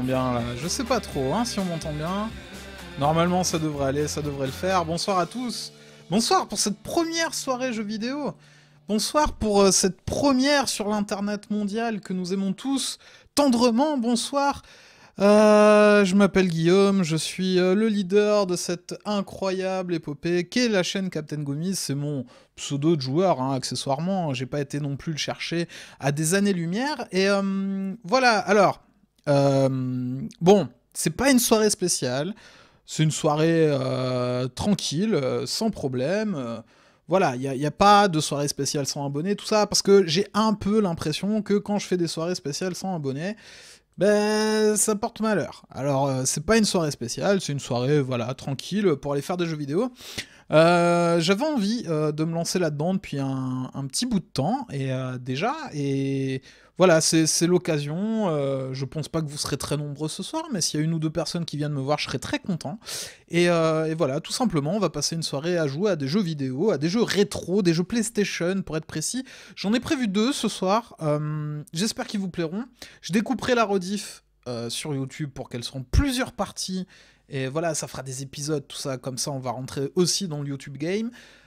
m'entend bien là. Je sais pas trop hein, si on m'entend bien. Normalement ça devrait aller, ça devrait le faire. Bonsoir à tous. Bonsoir pour cette première soirée jeux vidéo. Bonsoir pour cette première sur l'internet mondial que nous aimons tous tendrement. Bonsoir. Je m'appelle Guillaume, je suis le leader de cette incroyable épopée qu'est la chaîne Captain Gomis. C'est mon pseudo de joueur, hein, accessoirement. J'ai pas été non plus le chercher à des années-lumière. Et voilà, alors, bon, c'est pas une soirée spéciale. C'est une soirée tranquille, sans problème. Voilà, il n'y a pas de soirée spéciale sans abonnés, tout ça, parce que j'ai un peu l'impression que quand je fais des soirées spéciales sans abonnés, ben, ça porte malheur. Alors, c'est pas une soirée spéciale, c'est une soirée, voilà, tranquille, pour aller faire des jeux vidéo. J'avais envie de me lancer là-dedans depuis un petit bout de temps, et déjà, et voilà, c'est l'occasion. Je pense pas que vous serez très nombreux ce soir, mais s'il y a une ou deux personnes qui viennent me voir, je serai très content. Et voilà, tout simplement, on va passer une soirée à jouer à des jeux vidéo, à des jeux rétro, des jeux PlayStation, pour être précis. J'en ai prévu 2 ce soir, j'espère qu'ils vous plairont. Je découperai la rediff sur YouTube pour qu'elles seront plusieurs parties. Et voilà, ça fera des épisodes, tout ça, comme ça on va rentrer aussi dans le YouTube Game.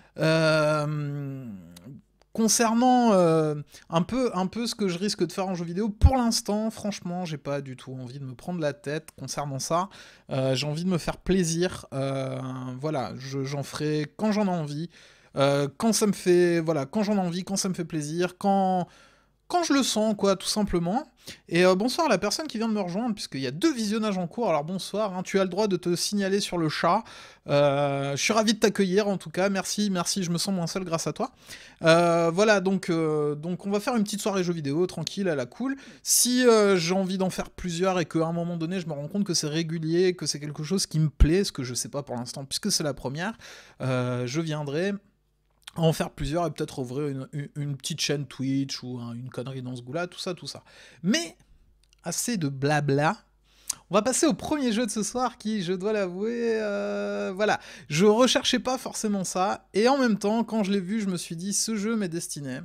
Concernant un peu ce que je risque de faire en jeu vidéo, pour l'instant, franchement, j'ai pas du tout envie de me prendre la tête concernant ça. J'ai envie de me faire plaisir. Voilà, j'en ferai quand j'en ai envie. Quand ça me fait... Voilà, quand j'en ai envie, quand ça me fait plaisir, quand je le sens, quoi, tout simplement. Et bonsoir à la personne qui vient de me rejoindre, puisqu'il y a 2 visionnages en cours. Alors bonsoir, hein, tu as le droit de te signaler sur le chat. Je suis ravi de t'accueillir, en tout cas. Merci, je me sens moins seul grâce à toi. Voilà, donc on va faire une petite soirée jeux vidéo, tranquille, à la cool. Si j'ai envie d'en faire plusieurs et qu'à un moment donné, je me rends compte que c'est régulier, que c'est quelque chose qui me plaît, ce que je sais pas pour l'instant, puisque c'est la première, je viendrai en faire plusieurs et peut-être ouvrir une petite chaîne Twitch ou une connerie dans ce goût-là, tout ça. Mais, assez de blabla, on va passer au premier jeu de ce soir qui, je dois l'avouer, voilà, je recherchais pas forcément ça, et en même temps, quand je l'ai vu, je me suis dit, ce jeu m'est destiné.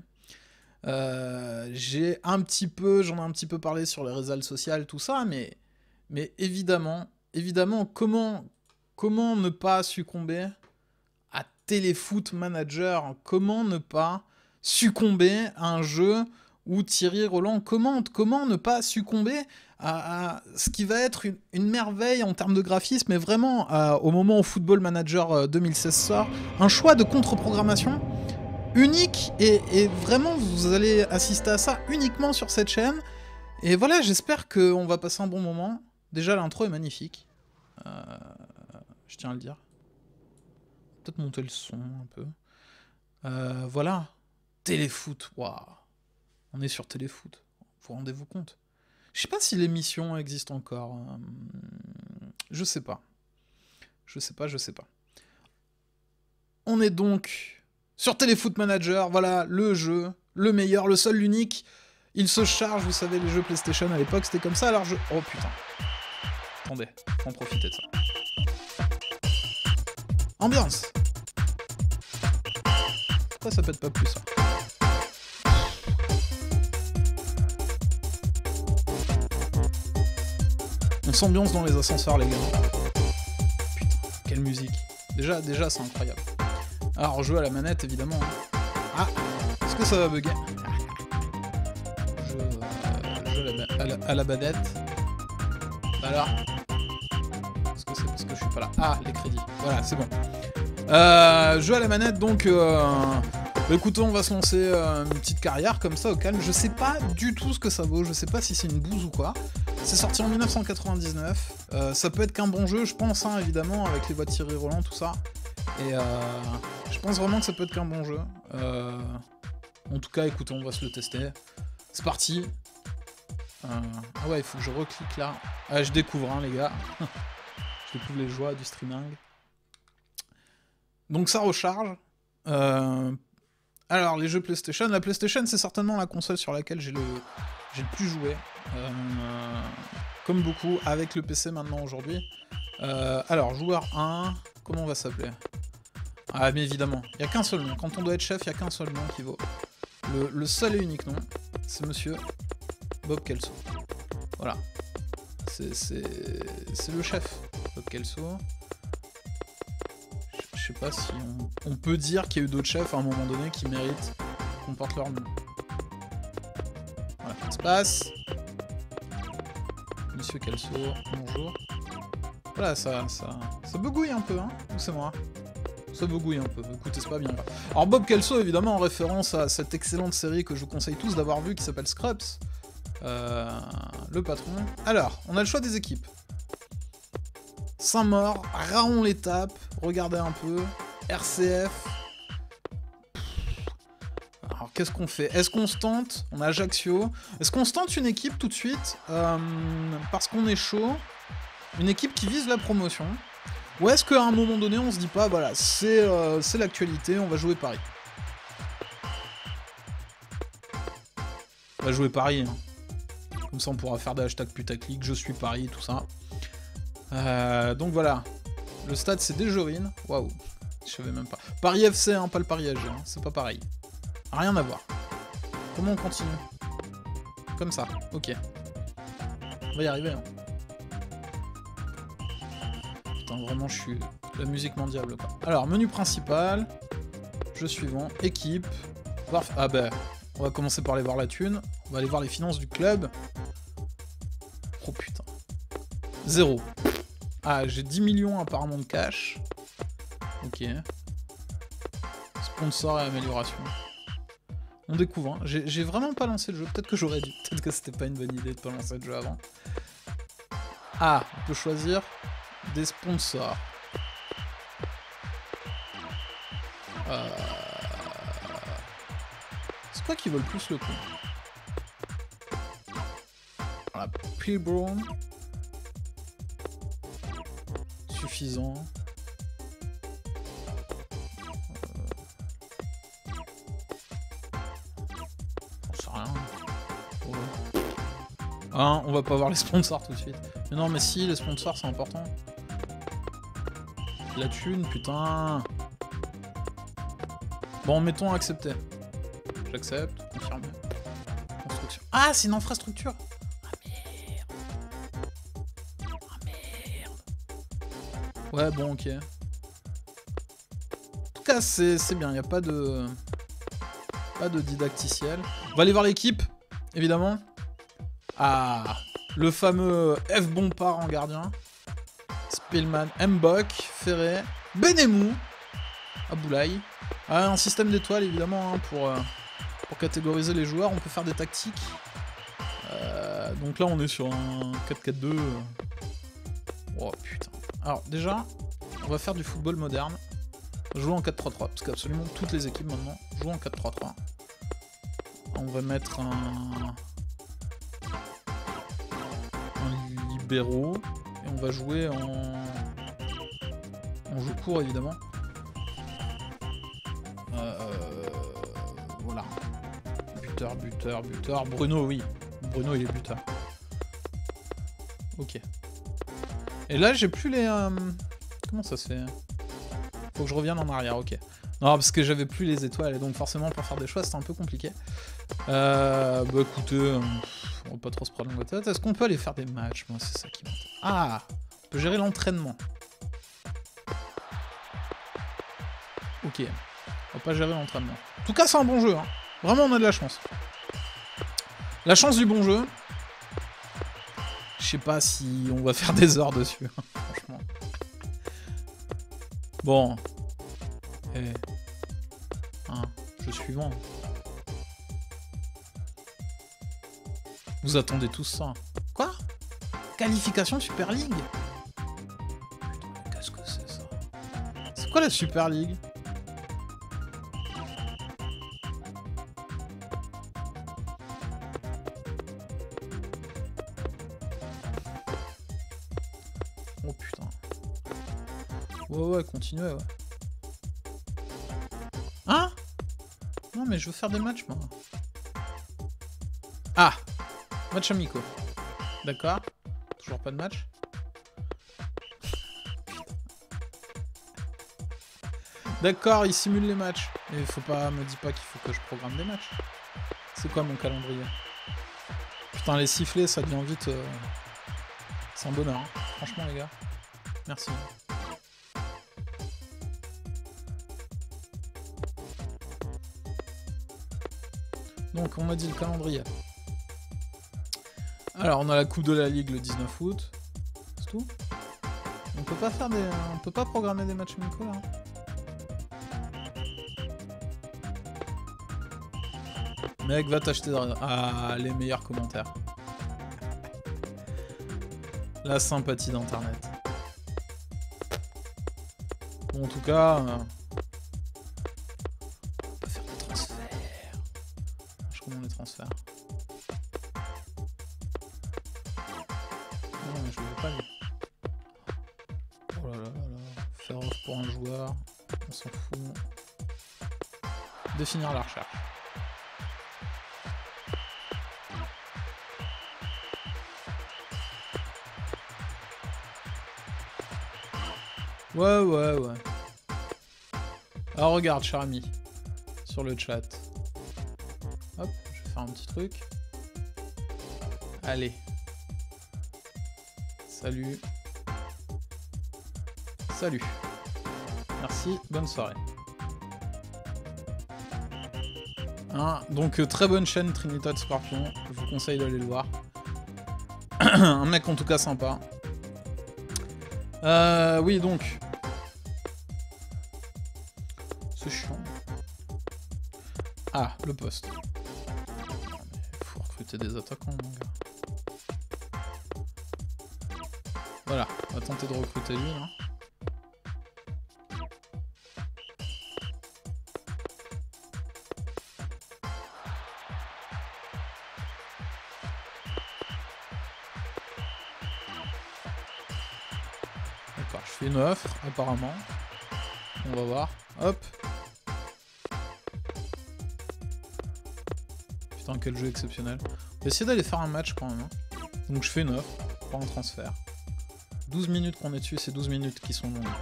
J'en ai un petit peu parlé sur les réseaux sociaux, tout ça, mais évidemment, comment ne pas succomber à Téléfoot Manager? Comment ne pas succomber à un jeu où Thierry Roland commente? Comment ne pas succomber à ce qui va être une merveille en termes de graphisme, mais vraiment, au moment où Football Manager 2016 sort, un choix de contre-programmation unique, et vraiment, vous allez assister à ça uniquement sur cette chaîne. Et voilà, j'espère qu'on va passer un bon moment. Déjà, l'intro est magnifique. Je tiens à le dire. Peut-être monter le son un peu. Voilà. Téléfoot, waouh. On est sur Téléfoot. Vous rendez-vous compte? Je sais pas si l'émission existe encore. Je sais pas. Je sais pas. On est donc sur Téléfoot Manager. Voilà, le jeu, le meilleur, le seul, l'unique. Il se charge, vous savez, les jeux PlayStation à l'époque, c'était comme ça, alors je... Oh putain. Attendez, faut en profiter de ça. Ambiance. Pourquoi ça pète pas plus, ça? On s'ambiance dans les ascenseurs, les gars. Putain, quelle musique. Déjà c'est incroyable. Alors, jeu à la manette, évidemment. Ah, est-ce que ça va bugger? Jeu à la badette. Alors, est-ce que c'est parce que je suis pas là? Ah, les crédits. Voilà, c'est bon. Jeu à la manette, donc... Bah écoutez, on va se lancer une petite carrière comme ça, au calme. Je sais pas du tout ce que ça vaut, je sais pas si c'est une bouse ou quoi. C'est sorti en 1999. Ça peut être qu'un bon jeu, je pense, hein, évidemment, avec les voix de Thierry Roland, tout ça. Et je pense vraiment que ça peut être qu'un bon jeu. En tout cas, écoutez, on va se le tester. C'est parti. Ah ouais, il faut que je reclique là. Ah, je découvre, hein, les gars. Je découvre les joies du streaming. Donc ça recharge. Alors, les jeux PlayStation. La PlayStation, c'est certainement la console sur laquelle j'ai le plus joué. Comme beaucoup, avec le PC maintenant aujourd'hui. Alors, joueur 1, comment on va s'appeler? Ah, mais évidemment, il n'y a qu'un seul nom. Quand on doit être chef, il n'y a qu'un seul nom qui vaut. Le seul et unique nom, c'est monsieur Bob Kelso. Voilà. C'est le chef, Bob Kelso. Je sais pas si on peut dire qu'il y a eu d'autres chefs à un moment donné qui méritent qu'on porte leur nom. Voilà, ça se passe. Monsieur Kelso, bonjour. Voilà, ça begouille un peu, hein, ou c'est moi? Ça begouille un peu, écoutez, c'est pas bien. Alors Bob Kelso, évidemment, en référence à cette excellente série que je vous conseille tous d'avoir vue, qui s'appelle Scrubs. Le patron. Alors, on a le choix des équipes. Saint-Maur, Raon l'étape, regardez un peu. RCF. Alors, qu'est-ce qu'on fait? Est-ce qu'on se tente? On a Ajaccio. Est-ce qu'on se tente une équipe tout de suite parce qu'on est chaud? Une équipe qui vise la promotion? Ou est-ce qu'à un moment donné, on se dit pas, voilà, c'est l'actualité, on va jouer Paris? On va jouer Paris, hein. Comme ça, on pourra faire des hashtags putaclic, je suis Paris, tout ça. Donc voilà. Le stade, c'est Desjorines. Waouh. Je savais même pas. Paris FC, hein, pas le Paris AG, hein. C'est pas pareil. Rien à voir. Comment on continue? Comme ça. Ok. On va y arriver, hein. Putain, vraiment, je suis... La musique mondiale, quoi. Alors, menu principal. Jeu suivant. Équipe. Ah bah... On va commencer par aller voir la thune. On va aller voir les finances du club. Oh putain. 0. Ah, j'ai 10 millions apparemment de cash. Ok. Sponsor et amélioration. On découvre, hein. J'ai vraiment pas lancé le jeu. Peut-être que j'aurais dû. Peut-être que c'était pas une bonne idée de pas lancer le jeu avant. Ah, on peut choisir des sponsors. C'est quoi qui vaut le plus le coup? Voilà, Pilbrown. Suffisant. J'en sais rien. Oh. Hein, on va pas voir les sponsors tout de suite. Mais non, mais si, les sponsors, c'est important. La thune, putain. Bon, mettons accepter. J'accepte, confirmer. Construction. Ah, c'est une infrastructure. Ah merde. Ah merde. Ouais, bon, ok. En tout cas, c'est bien, il n'y a pas de... Pas de didacticiel. On va aller voir l'équipe, évidemment. Ah, le fameux F. Bompard en gardien. Spillman, Mbok, Ferré, Benemou, Aboulaye. Ah, un système d'étoiles, évidemment, hein, pour catégoriser les joueurs. On peut faire des tactiques. Donc là, on est sur un 4-4-2. Oh, putain. Alors, déjà, on va faire du football moderne. Jouer en 4-3-3, parce qu'absolument toutes les équipes, maintenant, jouent en 4-3-3. On va mettre un libéraux. Et on va jouer en jeu court, évidemment. Voilà. Buteur. Bruno, oui. Bruno, il est buteur. Ok. Et là, j'ai plus les... Comment ça se fait? Faut que je revienne en arrière, ok. Non, parce que j'avais plus les étoiles, et donc forcément, pour faire des choix, c'était un peu compliqué. Bah écoutez, on va pas trop se prendre la tête. Est-ce qu'on peut aller faire des matchs? Moi, c'est ça qui m'intéresse. Ah, on peut gérer l'entraînement. Ok. On va pas gérer l'entraînement. En tout cas, c'est un bon jeu, hein. Vraiment, on a de la chance. La chance du bon jeu. Je sais pas si on va faire des heures dessus, hein, franchement. Bon. Eh. Hein, jeu suivant. Vous attendez tous ça. Quoi? Qualification Super League? Putain, qu'est-ce que c'est ça? C'est quoi la Super League? Oh putain. Ouais, continuez, ouais. Hein? Non, mais je veux faire des matchs, moi. Ah! Match amicaux. D'accord. Toujours pas de match. D'accord, il simule les matchs. Et faut pas, me dis pas qu'il faut que je programme des matchs. C'est quoi mon calendrier? Putain, les sifflets, ça devient vite... C'est un bonheur, hein. Franchement les gars. Merci. Donc on m'a dit le calendrier. Alors on a la Coupe de la Ligue le 19 août. C'est tout. On peut pas faire des. On peut pas programmer des matchs amicaux là. Mec, va t'acheter les meilleurs commentaires. La sympathie d'internet. Bon, en tout cas, on peut faire des transferts. Je sais comment les transferts. Non, mais je le veux pas lui. Oh là là là là. Faire off pour un joueur. On s'en fout. Définir la recherche. Ouais. Alors regarde, cher ami, sur le chat. Hop, je vais faire un petit truc. Allez. Salut. Salut. Merci, bonne soirée. Hein, donc très bonne chaîne Trinidad Scorpion, je vous conseille d'aller le voir. Un mec en tout cas sympa. Oui donc. C'est chiant. Ah, le poste. Il faut recruter des attaquants, mon gars. Voilà, on va tenter de recruter lui, là. D'accord, je fais une offre, apparemment. On va voir. Hop. Putain, quel jeu exceptionnel. On va essayer d'aller faire un match quand même. Hein. Donc je fais une offre pour un transfert. 12 minutes qu'on est dessus, c'est 12 minutes qui sont longues.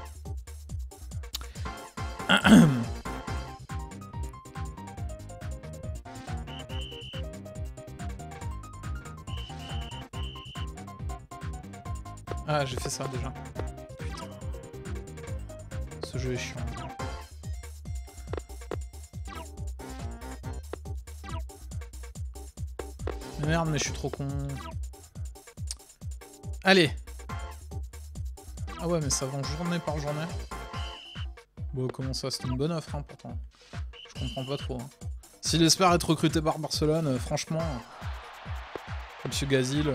Ah, j'ai fait ça déjà. Putain. Ce jeu est chiant. Merde, mais je suis trop con. Allez. Ah ouais, mais ça vend journée par journée. Bon, comment ça? C'est une bonne offre, hein, pourtant. Je comprends pas trop. Hein. S'il espère être recruté par Barcelone, franchement... Monsieur Gazil...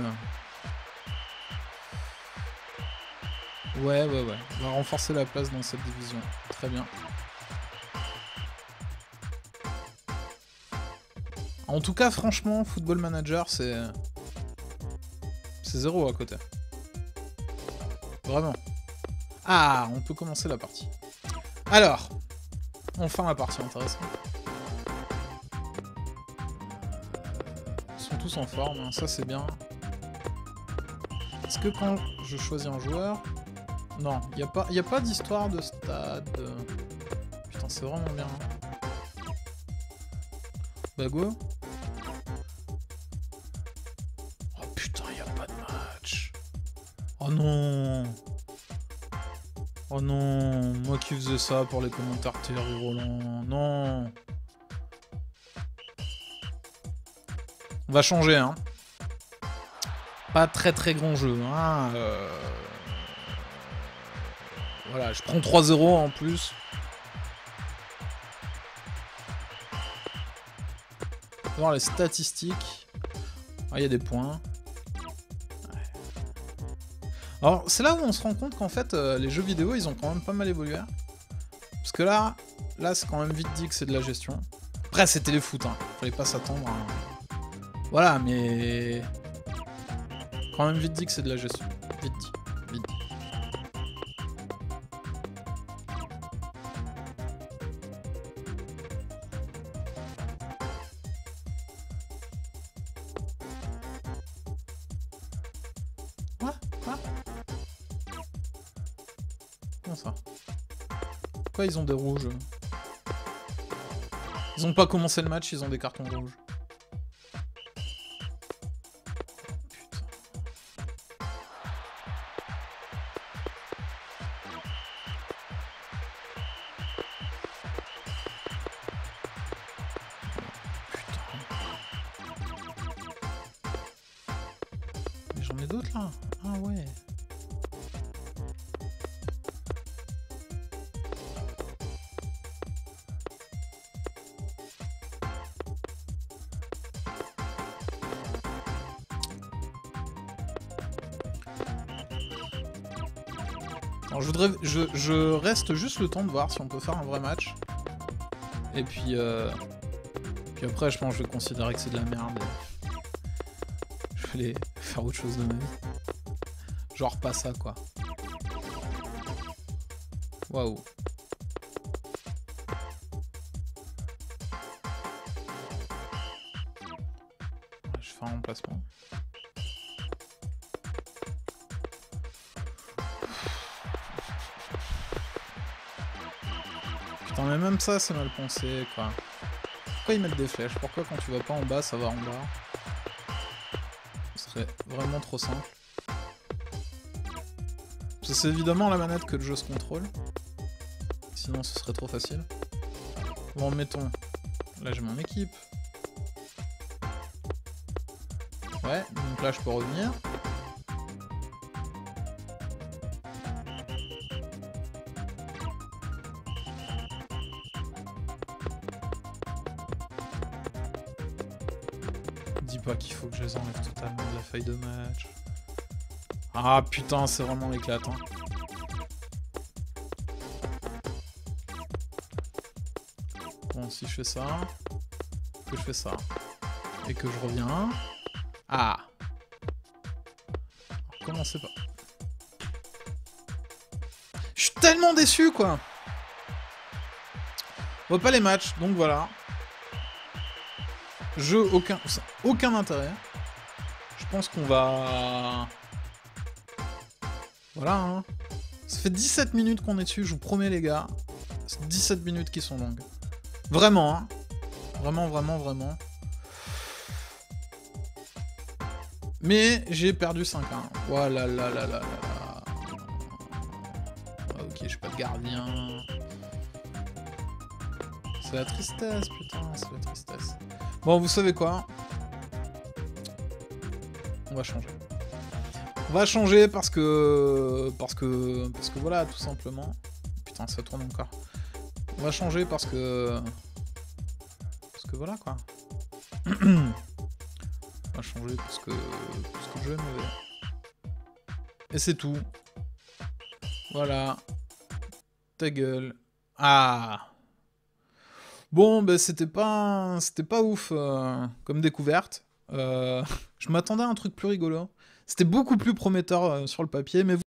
Ouais. On va renforcer la place dans cette division. Très bien. En tout cas, franchement, Football Manager, c'est 0 à côté. Vraiment. Ah, on peut commencer la partie. Alors, enfin la partie intéressante. Ils sont tous en forme, hein, ça c'est bien. Est-ce que quand je choisis un joueur... Non, il n'y a pas d'histoire de stade. Putain, c'est vraiment bien. Bah go. Oh putain, il n'y a pas de match. Oh non. Oh non, moi qui faisais ça pour les commentaires Thierry Roland. Non. On va changer, hein. Pas très grand jeu, hein. Voilà, je prends 3-0 en plus. On va voir les statistiques. Ah, il y a des points. Ouais. Alors, c'est là où on se rend compte qu'en fait, les jeux vidéo, ils ont quand même pas mal évolué. Parce que là c'est quand même vite dit que c'est de la gestion. Après, c'était les foot, hein. Fallait pas s'attendre à... Voilà, mais... Quand même vite dit que c'est de la gestion. Vite dit. Comment ça? Pourquoi ils ont des rouges? Ils ont pas commencé le match, ils ont des cartons rouges. Putain. ai d'autres là? Ah ouais. Alors, je reste juste le temps de voir si on peut faire un vrai match. Et puis après, je pense que je vais considérer que c'est de la merde. Je vais aller faire autre chose de ma vie. Genre pas ça, quoi. Waouh. Je fais un remplacement. Putain, mais même ça, c'est mal pensé, quoi. Pourquoi ils mettent des flèches? Pourquoi quand tu vas pas en bas, ça va en bas? Ce serait vraiment trop simple. C'est évidemment la manette que le jeu se contrôle. Sinon, ce serait trop facile. Bon, mettons. Là, j'ai mon équipe. Ouais, donc là, je peux revenir. Dis pas qu'il faut que je les enlève totalement de la feuille de match. Ah putain, c'est vraiment éclatant. Bon, si je fais ça, que je fais ça, et que je reviens... Ah! Alors, commencez pas. Je suis tellement déçu, quoi! On voit pas les matchs, donc voilà. Jeu aucun intérêt. Je pense qu'on va... Voilà, hein. Ça fait 17 minutes qu'on est dessus, je vous promets, les gars. C'est 17 minutes qui sont longues. Vraiment, hein. Vraiment, vraiment, vraiment. Mais j'ai perdu 5-1. Oh là là là là là là. Ah, ok, j'ai pas de gardien. C'est la tristesse, putain, c'est la tristesse. Bon, vous savez quoi? On va changer. On va changer parce que voilà, tout simplement. Putain, ça tourne encore. On va changer parce que voilà, quoi. On va changer parce que le jeu est mauvais. Et c'est tout. Voilà. Ta gueule. Ah. Bon, bah c'était pas ouf comme découverte. Je m'attendais à un truc plus rigolo. C'était beaucoup plus prometteur sur le papier, mais